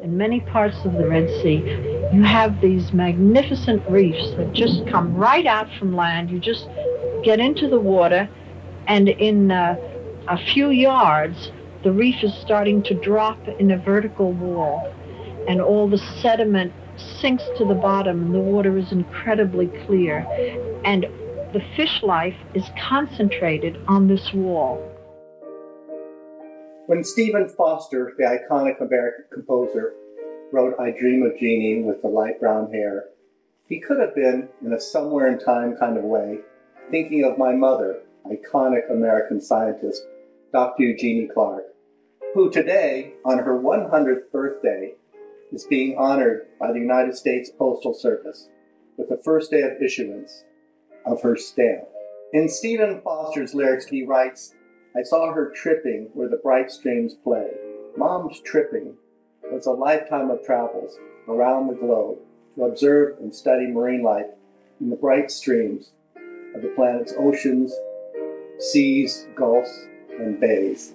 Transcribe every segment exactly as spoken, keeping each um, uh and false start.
in many parts of the Red Sea, you have these magnificent reefs that just come right out from land. You just get into the water, and in uh, a few yards, the reef is starting to drop in a vertical wall, and all the sediment sinks to the bottom, and the water is incredibly clear. And the fish life is concentrated on this wall. When Stephen Foster, the iconic American composer, wrote I Dream of Jeannie with the light brown hair, he could have been, in a somewhere in time kind of way, thinking of my mother, iconic American scientist, Doctor Eugenie Clark, who today, on her one hundredth birthday, is being honored by the United States Postal Service with the first day of issuance of her stamp. In Stephen Foster's lyrics, he writes, I saw her tripping where the bright streams play. Mom's tripping was a lifetime of travels around the globe to observe and study marine life in the bright streams of the planet's oceans, seas, gulfs, and bays.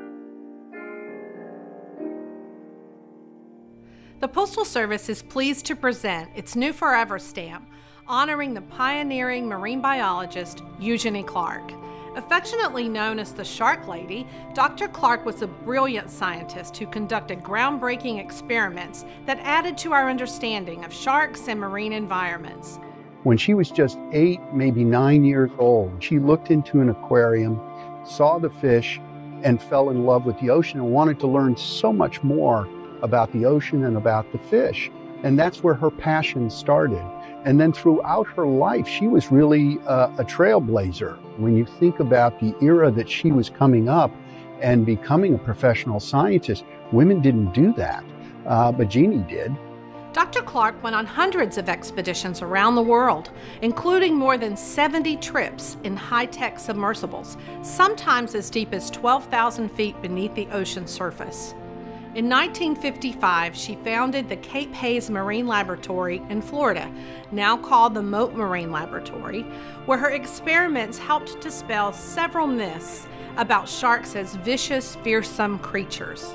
The Postal Service is pleased to present its new Forever stamp, honoring the pioneering marine biologist, Eugenie Clark. Affectionately known as the Shark Lady, Doctor Clark was a brilliant scientist who conducted groundbreaking experiments that added to our understanding of sharks and marine environments. When she was just eight, maybe nine years old, she looked into an aquarium, saw the fish, and fell in love with the ocean and wanted to learn so much more about the ocean and about the fish. And that's where her passion started. And then throughout her life, she was really uh, a trailblazer. When you think about the era that she was coming up and becoming a professional scientist, women didn't do that, uh, but Jeannie did. Doctor Clark went on hundreds of expeditions around the world, including more than seventy trips in high-tech submersibles, sometimes as deep as twelve thousand feet beneath the ocean surface. In nineteen fifty-five, she founded the Cape Haze Marine Laboratory in Florida, now called the Mote Marine Laboratory, where her experiments helped dispel several myths about sharks as vicious, fearsome creatures.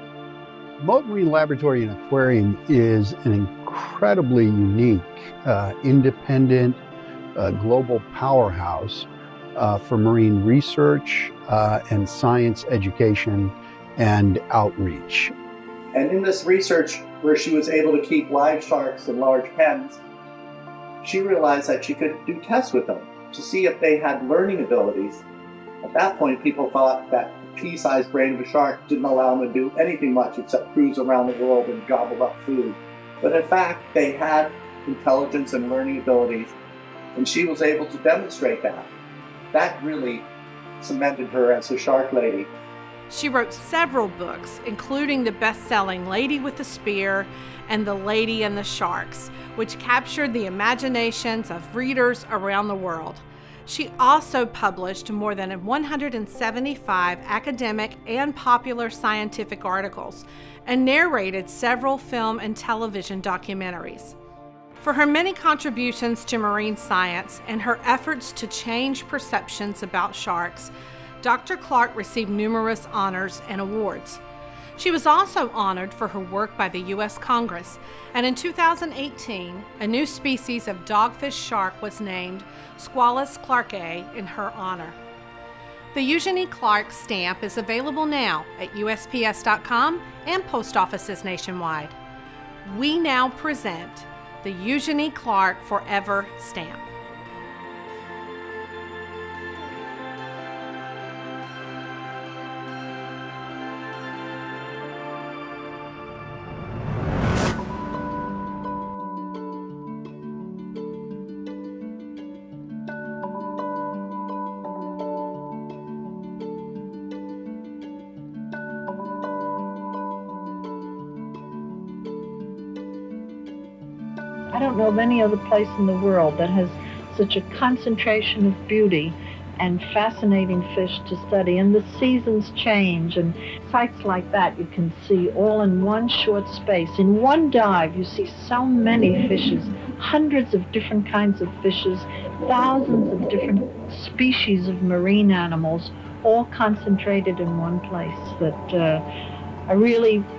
Mote Marine Laboratory and Aquarium is an incredibly unique, uh, independent, uh, global powerhouse uh, for marine research uh, and science education and outreach. And in this research, where she was able to keep live sharks in large pens, she realized that she could do tests with them to see if they had learning abilities. At that point, people thought that the pea-sized brain of a shark didn't allow them to do anything much except cruise around the world and gobble up food. But in fact, they had intelligence and learning abilities, and she was able to demonstrate that. That really cemented her as the Shark Lady. She wrote several books, including the best-selling Lady with the Spear and The Lady and the Sharks, which captured the imaginations of readers around the world. She also published more than one hundred seventy-five academic and popular scientific articles and narrated several film and television documentaries. For her many contributions to marine science and her efforts to change perceptions about sharks, Doctor Clark received numerous honors and awards. She was also honored for her work by the U S Congress, and in two thousand eighteen, a new species of dogfish shark was named Squalus clarkae in her honor. The Eugenie Clark stamp is available now at U S P S dot com and post offices nationwide. We now present the Eugenie Clark Forever stamp. I don't know of any other place in the world that has such a concentration of beauty and fascinating fish to study. And the seasons change, and sites like that you can see all in one short space. In one dive, you see so many fishes, hundreds of different kinds of fishes, thousands of different species of marine animals, all concentrated in one place that uh, are really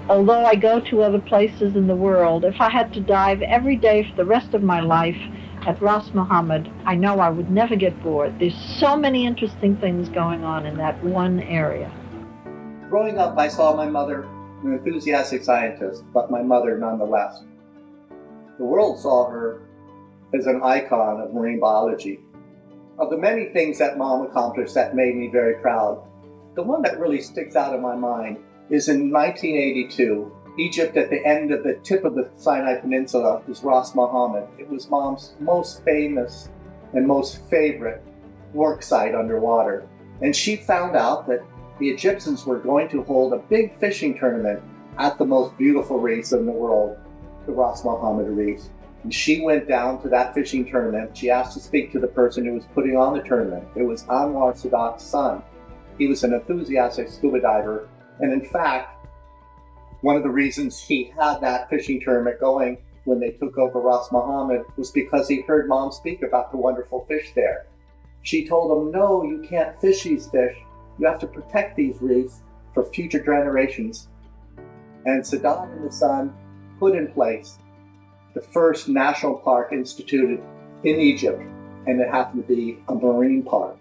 although I go to other places in the world, if I had to dive every day for the rest of my life at Ras Mohammed, I know I would never get bored. There's so many interesting things going on in that one area. Growing up, I saw my mother, an enthusiastic scientist, but my mother nonetheless. The world saw her as an icon of marine biology. Of the many things that Mom accomplished that made me very proud, the one that really sticks out in my mind is in nineteen eighty-two, Egypt, at the end of the tip of the Sinai Peninsula, is Ras Mohammed. It was Mom's most famous and most favorite work site underwater. And she found out that the Egyptians were going to hold a big fishing tournament at the most beautiful reefs in the world, the Ras Mohammed reefs. And she went down to that fishing tournament. She asked to speak to the person who was putting on the tournament. It was Anwar Sadat's son. He was an enthusiastic scuba diver. And in fact, one of the reasons he had that fishing tournament going when they took over Ras Mohammed was because he heard Mom speak about the wonderful fish there. She told him, no, you can't fish these fish. You have to protect these reefs for future generations. And Sadat and the son put in place the first national park instituted in Egypt, and it happened to be a marine park.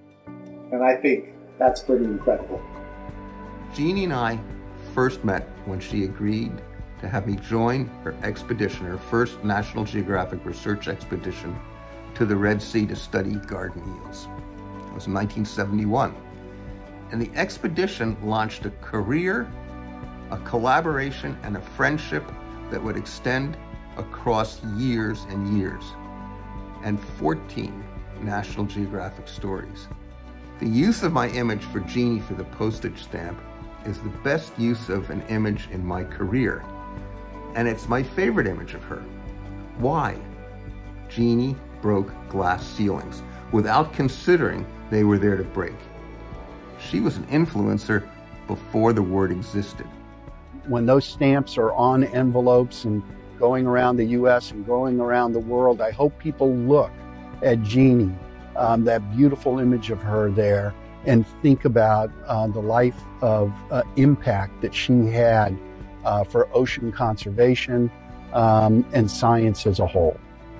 And I think that's pretty incredible. Jeannie and I first met when she agreed to have me join her expedition, her first National Geographic research expedition to the Red Sea to study garden eels. It was in nineteen seventy-one. And the expedition launched a career, a collaboration, and a friendship that would extend across years and years, and fourteen National Geographic stories. The use of my image for Jeannie for the postage stamp is the best use of an image in my career, and it's my favorite image of her. Why? Jeannie broke glass ceilings without considering they were there to break. She was an influencer before the word existed. When those stamps are on envelopes and going around the U S and going around the world, I hope people look at Jeannie, um, that beautiful image of her there, and think about uh, the life of uh, impact that she had uh, for ocean conservation um, and science as a whole.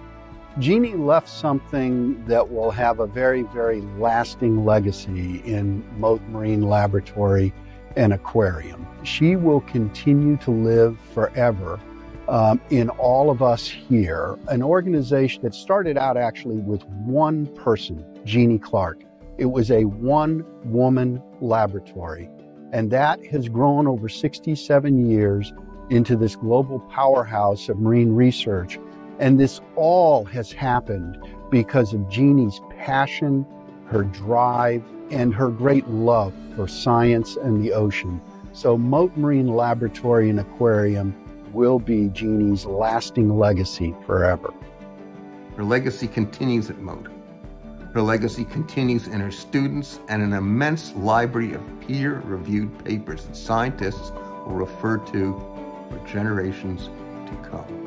Jeannie left something that will have a very, very lasting legacy in Mote Marine Laboratory and Aquarium. She will continue to live forever um, in all of us here, an organization that started out actually with one person, Eugenie Clark. It was a one-woman laboratory, and that has grown over sixty-seven years into this global powerhouse of marine research. And this all has happened because of Jeannie's passion, her drive, and her great love for science and the ocean. So Mote Marine Laboratory and Aquarium will be Jeannie's lasting legacy forever. Her legacy continues at Mote. Her legacy continues in her students and an immense library of peer-reviewed papers that scientists will refer to for generations to come.